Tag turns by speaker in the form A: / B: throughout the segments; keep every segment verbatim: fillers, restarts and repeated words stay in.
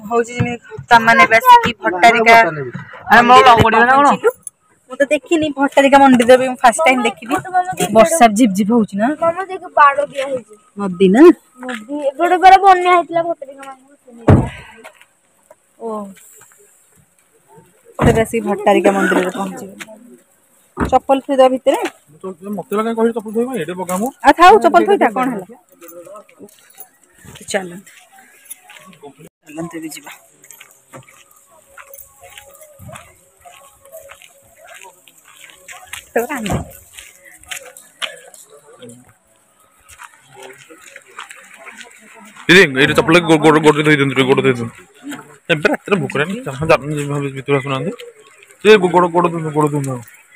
A: होची जिमे तमाने बेसिकी भट्टारिका मु तो देखिनी भट्टारिका मंदिर भी फर्स्ट टाइम देखिबी वर्षा झिप झिप होची ना मामा देख बाड़ो दिया होची नदी ना नदी एबडे बड़ा बन्या हेतला भट्टारिका माने ओ तो बेसी भट्टारिका मंदिर रे पहुंची चप्पल थोइदा भितरे मते लगा कहि चप्पल थोइबा एडे बगामु आ थाउ चप्पल थोइदा कोन हला चलन चलन ते जिबा तो रांदे
B: दीदी ये चप्पल गोड़ गोड़ गोड़ दे दे गोड़ दे दे एबे रात रे भूख रे जा भीतर सुनांदे ये गोड़ गोड़ दे गोड़ दे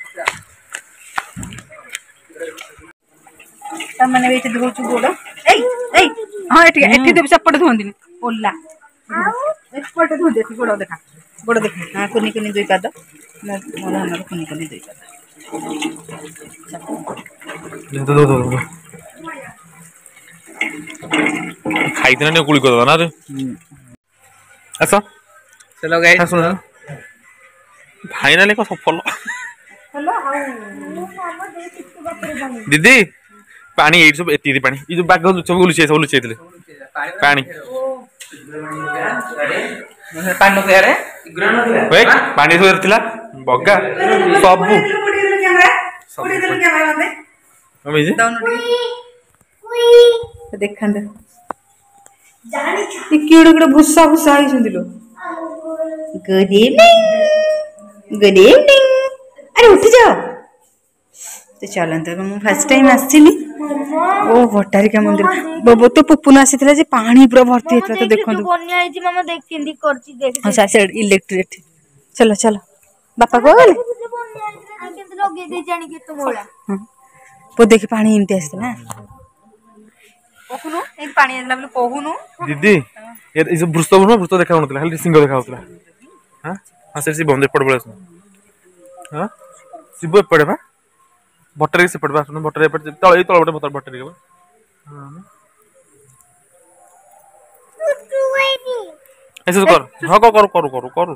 A: तमने बेच धोचु गोड़ ए ए हां एठी एठी दे चप्पल धोंदिनी ओला एक्सपर्ट धो दे गोड़ देखा गोड़ देख हां कुनी कुनी दुई पाद मोर हमर कुनी कुनी दुई पाद
B: दो दो दो खाई देना ने कुली कर ना रे अच्छा
C: चलो गाइस
B: सुन फाइनली को सफल
A: हेलो हाउ
B: दीदी पानी एई सब एती पानी ई जो बाग सब गुलछे सब लुचेले पानी
C: पानी नो रे
B: ओए पानी तो थिला बग्गा सब
A: कोडी देलो कैमरा मते
B: मम्मी जी
A: डाउन उठी देखंद जानी छ ई कीड़े कीड़े भुस्सा भुस्सा आई सुंदिलो गुड इवनिंग गुड इवनिंग अरे उठ जाओ तो चलन तो मैं फर्स्ट टाइम आसीली ओ भट्टारिका मंदिर बबो तो पुपुन आसीतला जे पानी पूरा भर्ती हेतला तो देखंदु
D: बन्या आइजी मामा देख केंदी करची देख
A: हां साइड इलेक्ट्रिक चलो चलो बापा को गले
D: केंदी लगे दे जानी के तो मोला
A: वो देखि पानी इमती आसी ना कोहुनु एक पानी आला बोले कोहुनु
B: दीदी ये इस भ्रुस्त भ्रुस्त भ्रुस्त देखा होनतला खाली सिंग देखा होतला हां हां से बंदे पड़ पड़ हां सिबो पड़े बा भट्टारी से पड़बा सुन भट्टारी पर तळ ए तळ बटे भट्टारी भट्टारी के हां ऐसे कर हां कर कर कर कर कर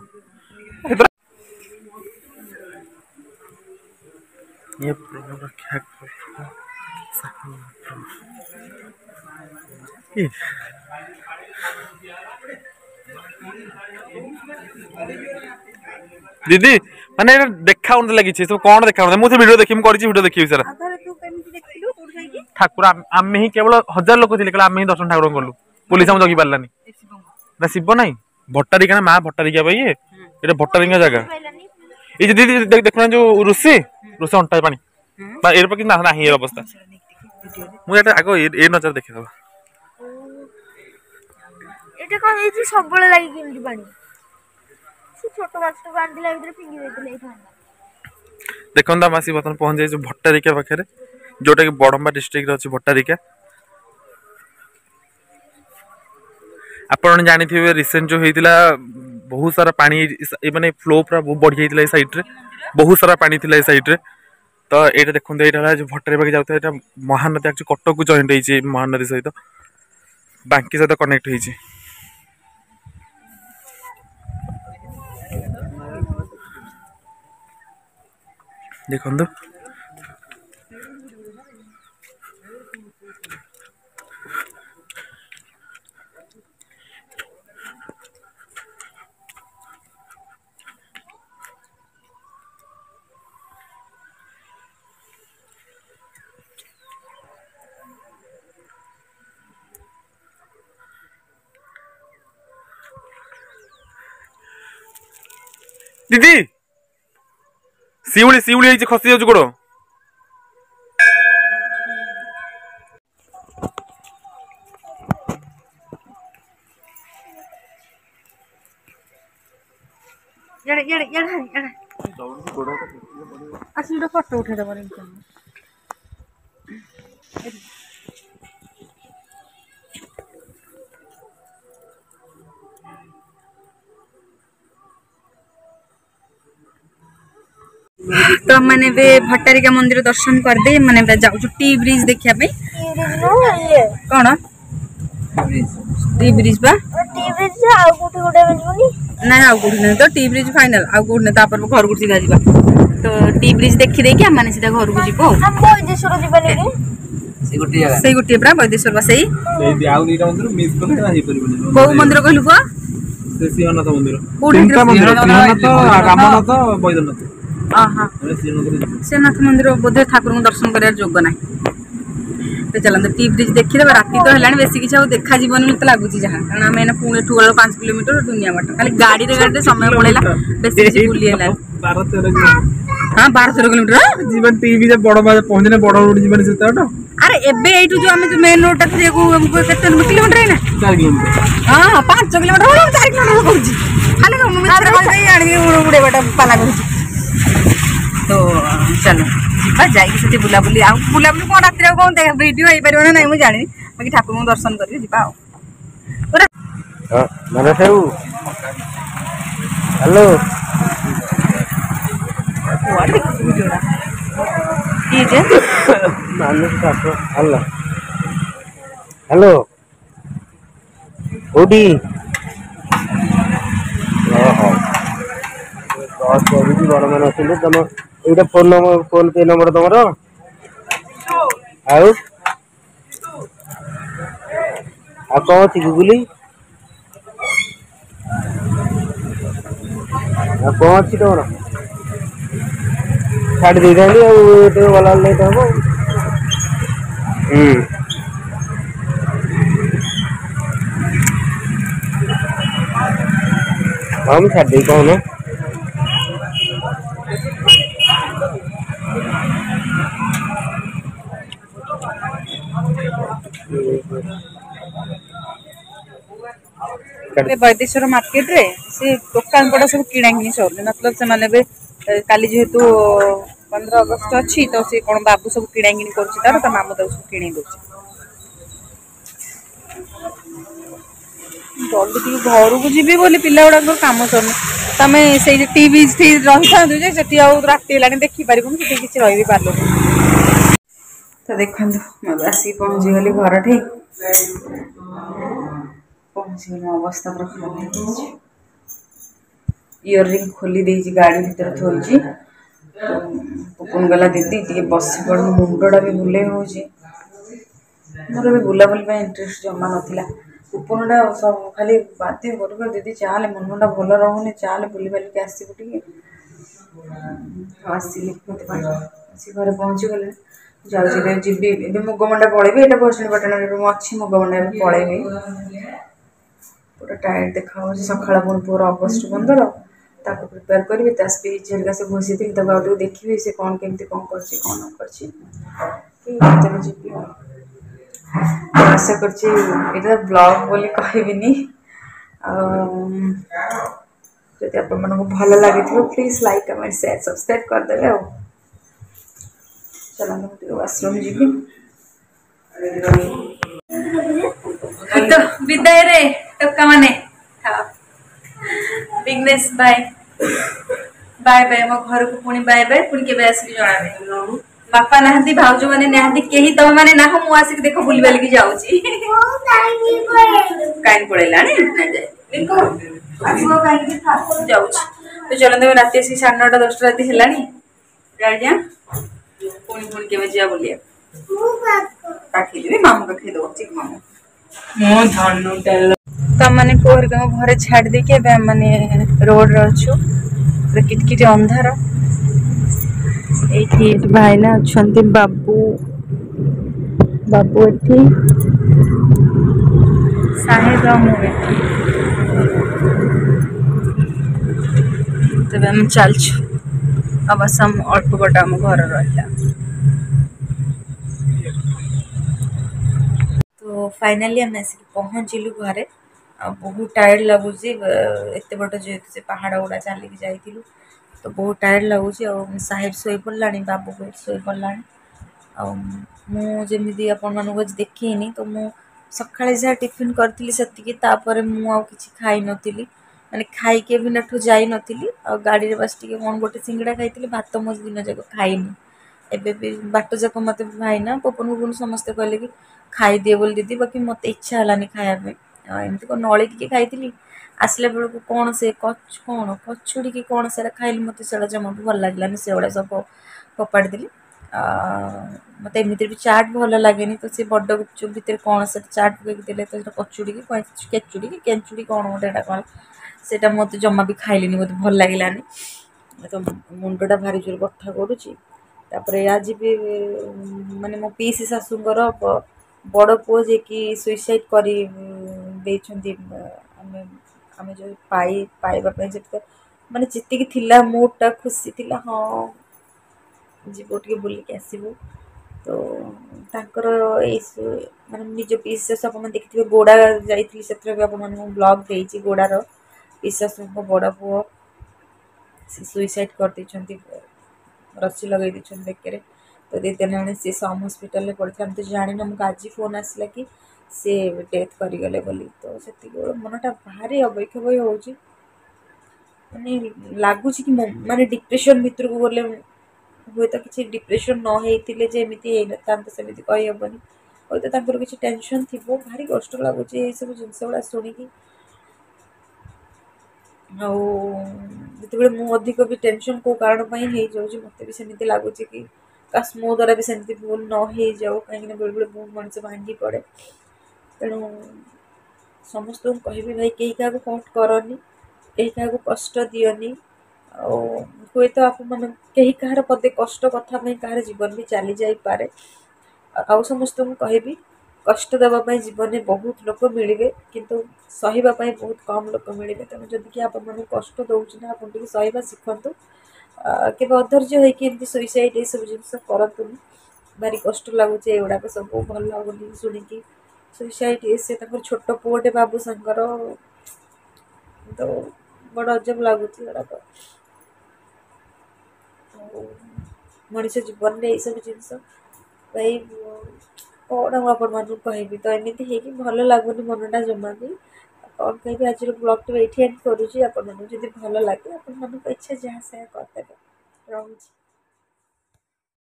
B: ये प्रभु रक्षा कर दीदी माने देखा उन लगी छै सब कोन देखा मु से वीडियो देखि म करि छी वीडियो देखि सर
A: आधार तू केमिति देखिलु तोर जाई की
B: ठाकुर आमे ही केवल हजार लोक थिले कला आमे ही दर्शन ठाकुर करलु पुलिस हम जगी पारलानी ना शिव नाही भट्टारिका ना मां भट्टारिका भाई एटा भट्टारिका जगह ए दीदी देखना जो ऋषि ऋषि अंटा पानी बा एर पर कि ना नाही अवस्था मु एटा आगो ए नजर देखि दबा
D: एटा कोन ए सबबळ लागि केमति पानी छोट माछ तो बांधिला भीतर फिंगी देतले ए थाना
B: देखंदा मासी बतन पहुंच जाय जो भट्टारिका पाखरे जोटा कि बडंबा डिस्ट्रिक्ट रे अछि भट्टारिका आपण जानि थिबे रिसेंट जो हेतिला बहुत सारा पानी ए माने फ्लो पूरा बढ़ी हेतिला ए साइड रे बहुत सारा पानी थिला ए साइड रे तो एटा देखंदा एटा जो भट्टारी पाके जाउता एटा महानदी एक्चुअली कटक को जॉइंट हेछि महानदी सहित बांकी सहित कनेक्ट हेछि देखंदो दीदी सिउली सिउली हे खसी जाउ गोड़
A: यार यार यार यार असली फोटो उठे दबरे तो मैंने बे भट्टारिका मंदिर दर्शन कर दे मैंने जाऊ टी ब्रिज देखिया पे कौन टी ब्रिज बा
D: टी ब्रिज आ गोटे गोटे
A: ना आउ कौटी नहीं तो टी ब्रिज फाइनाल आउ कौटी नहीं तापर घर को सीधा जीवा तो टी ब्रिज देखी देकी आम मैंने सीधा घर को जीव
D: हम बୈଦେଶ୍ୱର ଯିବାନି କି
C: ସେ ଗୋଟେ ଜାଗା
A: से गोटे पूरा बୈदेश्वर बा सही
B: ସେଇଠି ଆଉ ଦିଟା ମନ୍ଦିର ମିସ୍ କଲେ ହେଇପାରିବନି
A: कौ मंदिर कहलु को
B: ସେ ସିଂହନାଥ ମନ୍ଦିର
A: କୋଉଠି
B: ତିନିଟା ମନ୍ଦିର ସିଂହନାଥ ରାମନାଥ ବୈଦ୍ୟନାଥ
A: आहा
B: ଆମେ ସିଂହନାଥ
A: सेनाथ मंदिर बोधे ठाकुर को दर्शन कर जोग ना तो चलते टी ब्रिज देखीदे राति तो है बेस किसी देखा जीवन मत लगुच जहाँ कारण आम पुणे ठू गल पांच किलोमीटर दुनिया बाट खाली गाड़ी रे गाड़ी समय पड़ेगा बेस किसी बुली है
B: ବାର ତେର
A: हाँ बारह तेरह किलोमीटर
B: जीवन टीवी जे बड़ बाजे पहुंचने बड़ रोड जीवन से तो
A: अरे एबे एठू जो हमें जो मेन रोड टा को हमको कितने किलोमीटर है ना
B: चार किलोमीटर
A: हां पाँच किलोमीटर हो चार किलोमीटर कहूची खाली हम मित्र कहै आनी उड़े बटा पाला कहूची तो चलो जीवा जाई से बुला बुली आ बुला बुली कोन रात्रि कोन देख वीडियो होई परबो ना नहीं मु जानि बाकी ठाकुर को दर्शन करियो जीवा पूरा
E: हां माने सेउ हेलो
A: वाड़ी जोड़ा ये जे
E: माने सासो हेलो हेलो ओडी ओहो दस बजे बड़ मान आसिले तुम एटा phone number PhonePe number तुमरो आउ आ कौन थी गुगली आ कौन थी तुमरो छाड़ दे दानी और तो वाला लेट हो हम्म हम छाड़ दे कौन
A: वैदेश्वर मार्केट रे से दुकान पड़ा सब किଣା किनी सब मतलब से माने बे काली जेहेतु पंद्रह अगस्त अच्छी तो से कौन बाबू सब किଣା किनी करछि तार त मामू सब किणी दोछि जल्दी टी घर को जीवी बोली पिला गुड़ा काम सरनी तमें से टीवी रही था जे सेठी आ राति हेलानी देखि पारिबुन सेठी किछि रहि भी पारलो तो देखंतु मैं आसी पहुंची गली घर ठे पहुंची गली अवस्था पूरा खराब हो गई इयररिंग खोली देजी गाड़ी भीतर थोइजी तो पुपुन गला दीदी टी बस पड़ मुंडटा भी बुले होजी मोर भी बुला बुली पे इंटरेस्ट जमा नथिला पुपुनटा सब खाली बाध्य कर दीदी चाले मनटा भल रहुनी चाले बुली बाली के आसी टी आसिली मत आसी घर पहुंची गले जाऊँ जीवी ए मुगमंडा पलैबी ये बसणी पटना अच्छी मुगमंडा पलैबी पूरा टायर्ड देखा सकाल पुणी पुअर अगस्ट पंद्रह ताको प्रिपेयर करी स्पीच हरिका से घोषी थी देखी से कौन केमती कौन कर कौन न कर जीवी आशा कर ब्लॉग बोली कहबिनी जदि आप भल लगी please like comment share subscribe करदे चलो वाशरूम जीवी तो विदाय रे टक्का माने बिगनेस बाय बाय बाय मो घर को पुणी बाय बाय पुणी के आसिक जणाबे बापा नहांती भाउज माने नहांती केही तम माने ना मु आसिक देखो बुली बाली की जाउची काइन पड़ेला ने ना जाय देखो आसो काइन की फास्ट जाउची तो चलन दे रात से साढ़े नौ दस रात हेलानी गाड़ी जा पुणी पुणी के जिया बोलिया काखी देबे मामू काखी दो चिक मामू मो धनु तेल तो मैंने पोहर के घरे छाड़ दे के मैंने रोड रे अच्छु किटकिट अंधार एठी भाईना अच्छंती बाबू बाबू एठी साहेब मु एठी तबे हम चलछु अब सम अल्प बटा हम घर रहला तो फाइनली हम ऐसे पहुँचलु घरे बहुत टायर्ड लगुच एत बट जेहतु से पहाड़ गुड़ा चलिकी जाइलु तो बहुत टायर्ड लगुच साहेब शोई पड़ा बाबू भी शोई पड़ा मुझे आपण आज देखनी तो मु सकाଳେ जहाँ टिफिन करी से मुझे खाई नी मैंने खाई भी नठू जाई नी गाड़ी में बस टे कौन गोटे सिंगड़ा खाई भात मो दिन जाक खाईनी एबे भी बाट जाक मत भाईना पपन पुपन समस्ते कहले कि खाई दिए बोल दीदी बाकी मत इच्छा है खायापे एमती कौन नड़ी टे खाई ଆସିଲା ବେଳକୁ କ'ଣ ସେ କଚ କ'ଣ କଚୁଡ଼ି କି କ'ଣ ସେଇଟା ଖାଇଲି ମୋତେ ସେଇଟା ଜମା ବି ଭଲ ଲାଗିଲାନି ସେଗୁଡ଼ା ସବୁ ଫୋପାଡ଼ି ଦେଲି। ମୋତେ ଏମିତିରେ ବି ଚାଟ୍ ଭଲ ଲାଗେନି ତ ସେ ବଡ଼ ଗୁପଚୁପ୍ ଭିତରେ କ'ଣ ସେଟା ଚାଟ୍ ପକେଇକି ଦେଲେ ତ ସେଟା କଚୁଡ଼ି କି କେଚୁଡ଼ି କି କେଞ୍ଚୁଡ଼ି କ'ଣ ଗୋଟେ ଏଇଟା କ'ଣ ସେଇଟା ମୋତେ ଜମା ବି ଖାଇଲିନି ମୋତେ ଭଲ ଲାଗିଲାନି। ତ ମୁଣ୍ଡଟା ଭାରି ଜୋର ବଥା କରୁଛି। ତାପରେ ଆଜି ବି ମାନେ ମୋ ପିଇସି ଶାଶୁଙ୍କର ବଡ଼ ପୁଅ ଯିଏକି ସୁଇସାଇଡ଼୍ କରି ଦେଇଛନ୍ତି ଆମେ ଆମେ ଯେଉଁ ପାଇ ପାଇବା ପାଇଁ ଯେତେ ମାନେ ଯେତିକି ଥିଲା ମୁଡ଼ଟା ଖୁସି ଥିଲା ହଁ ଯିବୁ ଟିକେ ବୁଲିକି ଆସିବୁ ତ ତାଙ୍କର ଏଇ ମାନେ ନିଜ ପିଇସି ଶାଶୁ ଆପଣମାନେ ଦେଖିଥିବେ ଗୋଡ଼ା ଯାଇଥିଲି ସେଥିରେ ବି ଆପଣମାନଙ୍କୁ ବ୍ଲଗ୍ ଦେଇଛି ଗୋଡ଼ାର ପିଇସି ଶାଶୁଙ୍କ ବଡ଼ ପୁଅ ସେ ସୁଇସାଇଡ଼୍ କରିଦେଇଛନ୍ତି ରସି ଲଗାଇ ଦେଇଛନ୍ତି ବେକରେ ତ ଦୁଇ ଦିନ ହେଲାଣି ସେ ସମ୍ ହସ୍ପିଟାଲରେ ପଡ଼ିଥିଲା ଆମେ ତ ଜାଣିନୁ ଆମକୁ ଆଜି ଫୋନ୍ ଆସିଲା କି ସେ ଡେଥ୍ କରିଗଲେ ବୋଲି ତ ସେତିକିବେଳେ ମନଟା ଭାରି ଅବକ୍ଷୟ ହେଉଛି ମାନେ ଲାଗୁଛି କି ମାନେ ଡିପ୍ରେସନ୍ ଭିତରକୁ ଗଲେ ହୁଏତ କିଛି ଡିପ୍ରେସନ୍ ନ ହେଇଥିଲେ ଯେ ଏମିତି ହେଇନଥାନ୍ତା ସେମିତି କହିହେବନି ହୁଏତ ତାଙ୍କର କିଛି ଟେନସନ୍ ଥିବ ଭାରି କଷ୍ଟ ଲାଗୁଛି ଏଇସବୁ ଜିନିଷ ଗୁଡ଼ା ଶୁଣିକି। ଆଉ ଯେତେବେଳେ ମୁଁ ଅଧିକ ବି ଟେନସନ୍ କେଉଁ କାରଣ ପାଇଁ ହେଇଯାଉଛି ମୋତେ ବି ସେମିତି ଲାଗୁଛି କି କାଶ ମୋ ଦ୍ୱାରା ବି ସେମିତି ଭୁଲ ନ ହେଇଯାଉ କାହିଁକିନା ବେଳେବେଳେ ବହୁତ ମଣିଷ ଭାଙ୍ଗି ପଡ଼େ। ତେଣୁ ସମସ୍ତଙ୍କୁ କହିବି ଭାଇ କେହି କାହାକୁ ହର୍ଟ କରନି କେହି କାହାକୁ କଷ୍ଟ ଦିଅନି ଆଉ ହୁଏତ ଆପଣମାନେ କେହି କାହାର ପଦେ କଷ୍ଟ କଥା ପାଇଁ କାହାର ଜୀବନ ବି ଚାଲି ଯାଇପାରେ ଆଉ ସମସ୍ତଙ୍କୁ କହିବି କଷ୍ଟ ଦେବା ପାଇଁ ଜୀବନରେ ବହୁତ ଲୋକ ମିଳିବେ କିନ୍ତୁ ସହିବା ପାଇଁ ବହୁତ କମ୍ ଲୋକ ମିଳିବେ। ତେଣୁ ଯଦି କି ଆପଣମାନଙ୍କୁ କଷ୍ଟ ଦେଉଛି ନା ଆପଣ ଟିକେ ସହିବା ଶିଖନ୍ତୁ କେବେ ଅଧୈର୍ଯ୍ୟ ହେଇକି ଏମିତି ସୁଇସାଇଡ଼୍ ଏସବୁ ଜିନିଷ କରନ୍ତୁନି ଭାରି କଷ୍ଟ ଲାଗୁଛି ଏଗୁଡ଼ାକ ସବୁ ଭଲ ଲାଗୁନି ଶୁଣିକି ସୁଇସାଇଡ଼୍ ସେ ତାଙ୍କର ଛୋଟ ପୁଅଟେ ବାବୁସାଙ୍କର ତ ବଡ଼ ଅଜବ ଲାଗୁଛି ଏଗୁଡ଼ାକ। ଆଉ ମଣିଷ ଜୀବନରେ ଏଇସବୁ ଜିନିଷ ଭାଇ କ'ଣ ମୁଁ ଆପଣମାନଙ୍କୁ କହିବି ତ ଏମିତି ହେଇକି ଭଲ ଲାଗୁନି ମନଟା ଜମା ବି କ'ଣ କହିବି ଆଜିର ବ୍ଲଗ୍ଟି ଏଇଠି ଏଣ୍ଡ କରୁଛି ଆପଣମାନଙ୍କୁ ଯଦି ଭଲ ଲାଗେ ଆପଣମାନଙ୍କ ଇଚ୍ଛା ଯାହା ସେୟା କରିଦେବେ ରହୁଛି।